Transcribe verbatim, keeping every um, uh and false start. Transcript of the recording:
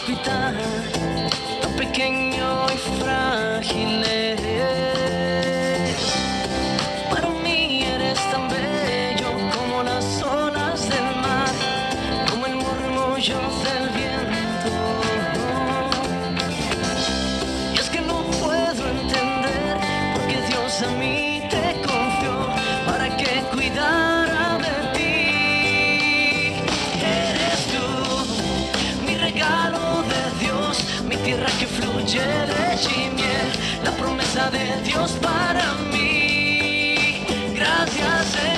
hospital, tan pequeño y frágil eres. Para mí eres tan bello como las olas del mar, como el murmullo del viento. Y es que no puedo entender por qué Dios a mí te confió para que cuidara de ti. Eres tú, mi regalo de Dios, mi tierra que fluye leche y miel, la promesa de Dios para mí. Gracias,